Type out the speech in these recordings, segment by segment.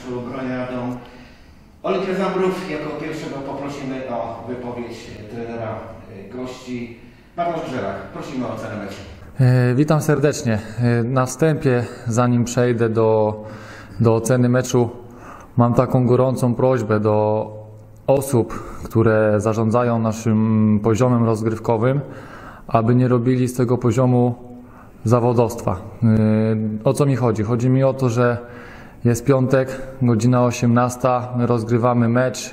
meczu Broń-Radom. Olimpia Zambrów jako pierwszego poprosimy o wypowiedź trenera gości. Paweł Grzelak, prosimy o ocenę meczu. Witam serdecznie. Na wstępie, zanim przejdę do oceny meczu, mam taką gorącą prośbę do osób, które zarządzają naszym poziomem rozgrywkowym, aby nie robili z tego poziomu zawodowstwa. O co mi chodzi? Chodzi mi o to, że jest piątek, godzina 18, my rozgrywamy mecz.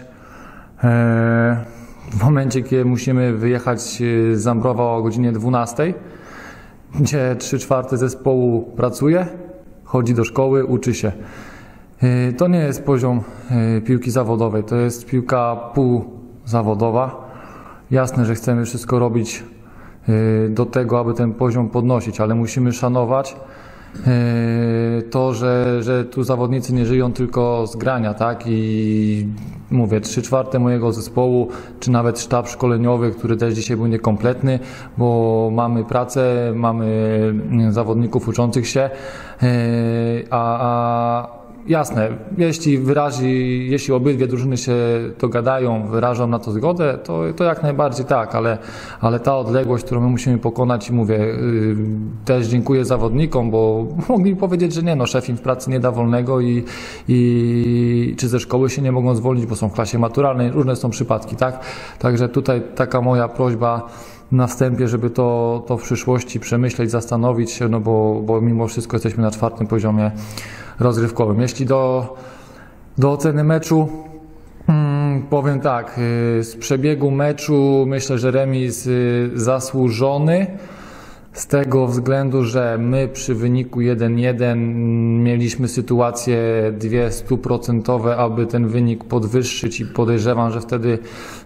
W momencie, kiedy musimy wyjechać z Zambrowa o godzinie 12, gdzie 3/4 zespołu pracuje, chodzi do szkoły, uczy się. To nie jest poziom piłki zawodowej, to jest piłka półzawodowa. Jasne, że chcemy wszystko robić do tego, aby ten poziom podnosić, ale musimy szanować to, że tu zawodnicy nie żyją tylko z grania, tak? I mówię, 3/4 mojego zespołu, czy nawet sztab szkoleniowy, który też dzisiaj był niekompletny, bo mamy pracę, mamy zawodników uczących się, jasne, jeśli obydwie drużyny się dogadają, wyrażą na to zgodę, to jak najbardziej tak, ale ta odległość, którą my musimy pokonać, i mówię, też dziękuję zawodnikom, bo mogli powiedzieć, że nie, no szef im w pracy nie da wolnego i czy ze szkoły się nie mogą zwolnić, bo są w klasie maturalnej, różne są przypadki, tak? Także tutaj taka moja prośba na wstępie, żeby to w przyszłości przemyśleć, zastanowić się, no bo mimo wszystko jesteśmy na 4. poziomie rozgrywkowym. Jeśli do oceny meczu, powiem tak, z przebiegu meczu myślę, że remis zasłużony, z tego względu, że my przy wyniku 1-1 mieliśmy sytuacje 100%, aby ten wynik podwyższyć, i podejrzewam, że wtedy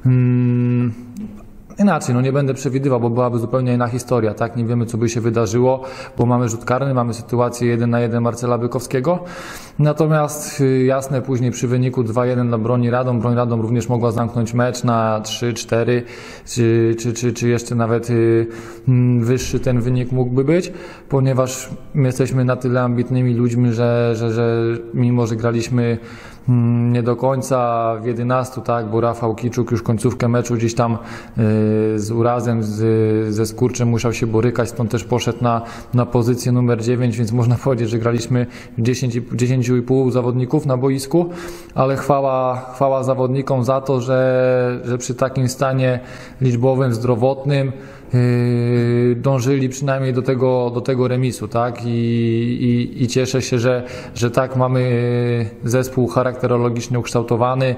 inaczej, no nie będę przewidywał, bo byłaby zupełnie inna historia, tak? Nie wiemy, co by się wydarzyło, bo mamy rzut karny, mamy sytuację 1-1 Marcela Bykowskiego. Natomiast jasne, później przy wyniku 2-1 dla Broni Radom, Broń Radom również mogła zamknąć mecz na 3-4, czy jeszcze nawet wyższy ten wynik mógłby być, ponieważ my jesteśmy na tyle ambitnymi ludźmi, że mimo, że graliśmy nie do końca w 11, tak, bo Rafał Kiczuk już końcówkę meczu gdzieś tam z urazem, ze skurczem musiał się borykać, stąd też poszedł na pozycję numer 9, więc można powiedzieć, że graliśmy 10,5 zawodników na boisku, ale chwała zawodnikom za to, że przy takim stanie liczbowym, zdrowotnym dążyli przynajmniej do tego remisu, tak? I cieszę się, że tak mamy zespół charakterologicznie ukształtowany,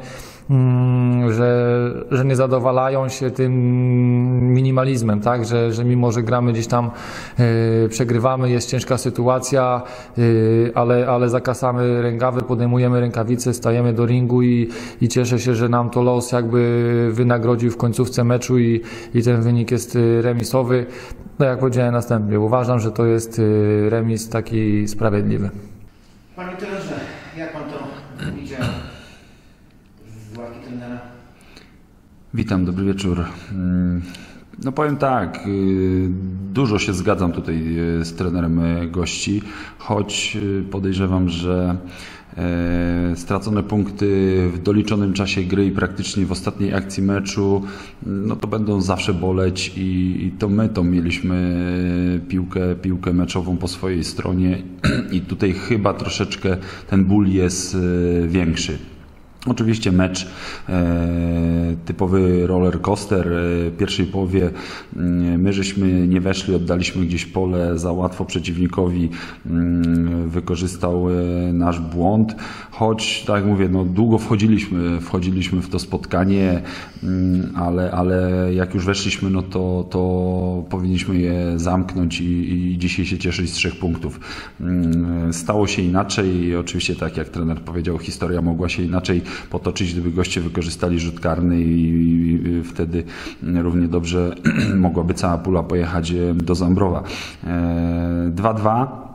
że nie zadowalają się tym minimalizmem, tak? Że mimo, że gramy gdzieś tam, przegrywamy, jest ciężka sytuacja, ale zakasamy rękawy, podejmujemy rękawice, stajemy do ringu i cieszę się, że nam to los jakby wynagrodził w końcówce meczu i ten wynik jest remisowy. No jak powiedziałem następnie, uważam, że to jest remis taki sprawiedliwy. Panie trenerze, jak pan to widział z ławki trenera? Witam, dobry wieczór. No powiem tak, dużo się zgadzam tutaj z trenerem gości, choć podejrzewam, że stracone punkty w doliczonym czasie gry i praktycznie w ostatniej akcji meczu, no to będą zawsze boleć i to my mieliśmy piłkę meczową po swojej stronie i tutaj chyba troszeczkę ten ból jest większy. Oczywiście mecz, typowy roller coaster. W pierwszej połowie my żeśmy nie weszli, oddaliśmy gdzieś pole za łatwo przeciwnikowi, wykorzystał nasz błąd, choć tak jak mówię, no długo wchodziliśmy w to spotkanie, ale jak już weszliśmy, no to powinniśmy je zamknąć i dzisiaj się cieszyć z 3 punktów. Stało się inaczej, oczywiście tak jak trener powiedział, historia mogła się inaczej potoczyć, gdyby goście wykorzystali rzut karny i wtedy równie dobrze mogłaby cała pula pojechać do Zambrowa. 2-2.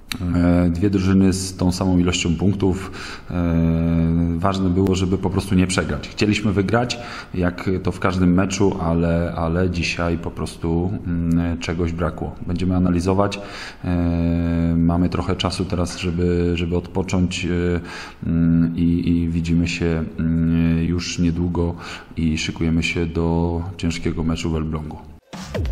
Dwie drużyny z tą samą ilością punktów. Ważne było, żeby po prostu nie przegrać. Chcieliśmy wygrać, jak to w każdym meczu, ale dzisiaj po prostu czegoś brakło. Będziemy analizować. Mamy trochę czasu teraz, żeby odpocząć i widzimy się już niedługo i szykujemy się do ciężkiego meczu w Elblągu.